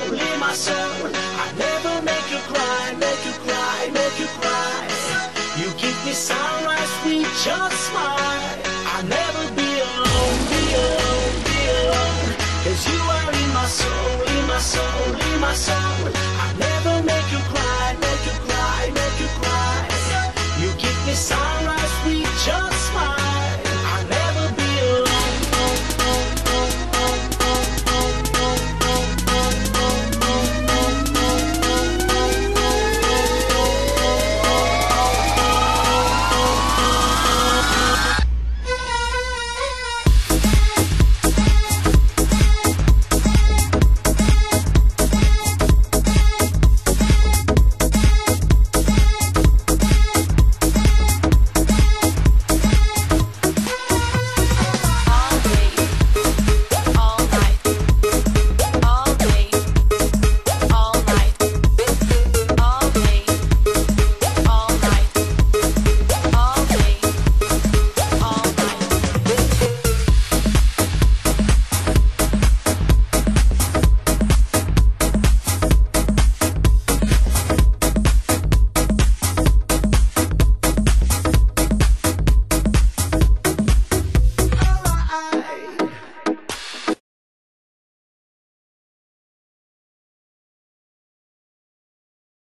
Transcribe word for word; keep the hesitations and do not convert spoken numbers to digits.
soul, in my soul. I never make you cry, make you cry, make you cry. You keep me sunrise with your smile. I'll never be alone, be alone, be alone. Cause you are in my soul, in my soul, in my soul.